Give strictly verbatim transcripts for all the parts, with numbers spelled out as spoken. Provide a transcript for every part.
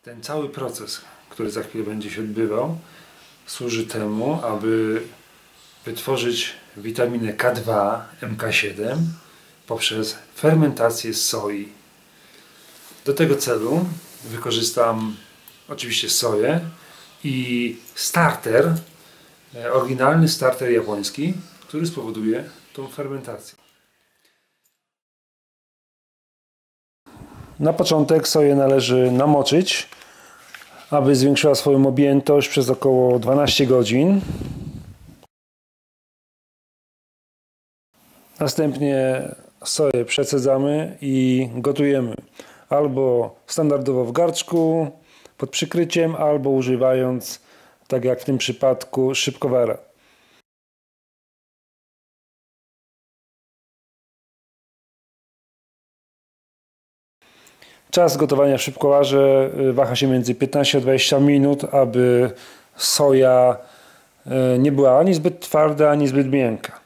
Ten cały proces, który za chwilę będzie się odbywał, służy temu, aby wytworzyć witaminę K dwa, M K siedem poprzez fermentację soi. Do tego celu wykorzystam oczywiście soję i starter, oryginalny starter japoński, który spowoduje tą fermentację. Na początek soję należy namoczyć, aby zwiększyła swoją objętość przez około dwanaście godzin. Następnie soję przecedzamy i gotujemy albo standardowo w garczku pod przykryciem, albo używając, tak jak w tym przypadku, szybkowara. Czas gotowania w szybkowarze waha się między piętnaście a dwadzieścia minut, aby soja nie była ani zbyt twarda, ani zbyt miękka.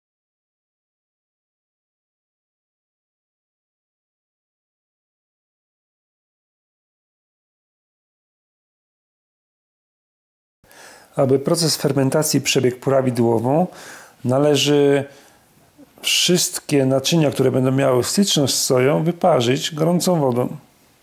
Aby proces fermentacji przebiegł prawidłowo, należy wszystkie naczynia, które będą miały styczność z soją, wyparzyć gorącą wodą.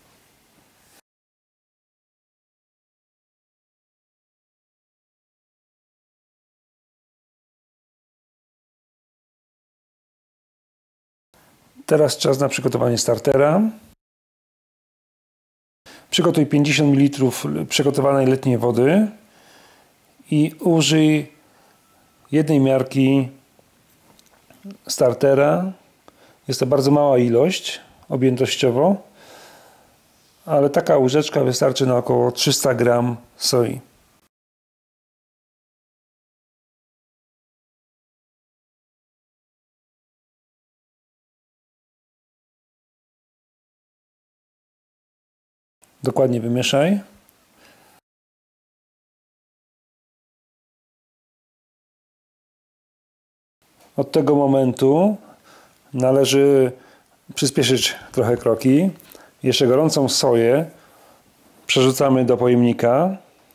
Teraz czas na przygotowanie startera. Przygotuj pięćdziesiąt mililitrów przygotowanej letniej wody i użyj jednej miarki startera. Jest to bardzo mała ilość objętościowo, ale taka łyżeczka wystarczy na około trzysta gramów soi. Dokładnie wymieszaj. Od tego momentu należy przyspieszyć trochę kroki. Jeszcze gorącą soję przerzucamy do pojemnika.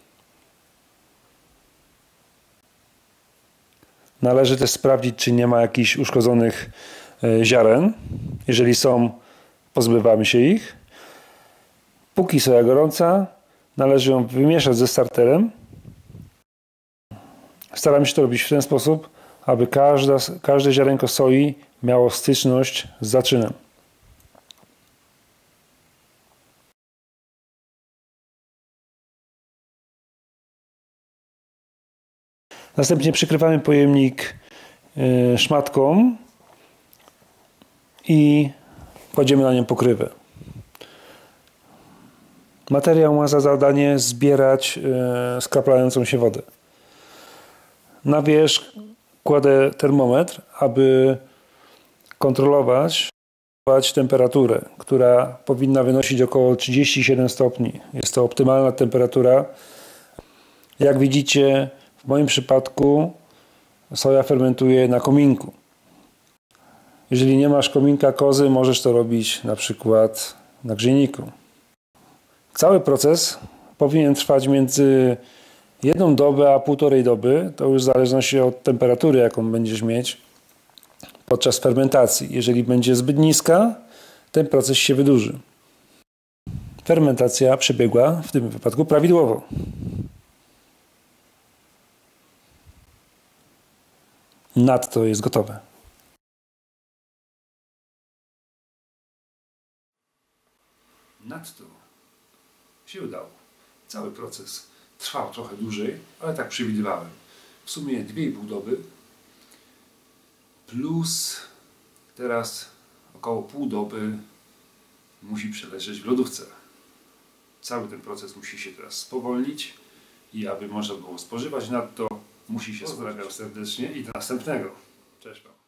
Należy też sprawdzić, czy nie ma jakichś uszkodzonych ziaren. Jeżeli są, pozbywamy się ich. Póki soja gorąca, należy ją wymieszać ze starterem. Staramy się to robić w ten sposób, aby każda, każde ziarenko soi miało styczność z zaczynem. Następnie przykrywamy pojemnik szmatką i kładziemy na nią pokrywę. Materiał ma za zadanie zbierać skraplającą się wodę. Na wierzch kładę termometr, aby kontrolować temperaturę, która powinna wynosić około trzydzieści siedem stopni. Jest to optymalna temperatura. Jak widzicie, w moim przypadku soja fermentuje na kominku. Jeżeli nie masz kominka kozy, możesz to robić na przykład na grzejniku. Cały proces powinien trwać między jedną dobę a półtorej doby. To już w zależności od temperatury, jaką będziesz mieć podczas fermentacji. Jeżeli będzie zbyt niska, ten proces się wydłuży. Fermentacja przebiegła w tym wypadku prawidłowo. Nadto jest gotowe. Nadto się udało. Cały proces trwał trochę dłużej, ale tak przewidywałem. W sumie dwie i pół doby plus teraz około pół doby musi przeleżeć w lodówce. Cały ten proces musi się teraz spowolnić i aby można było spożywać, nadto musi się pozdrawiał serdecznie i do następnego. Cześć Wam.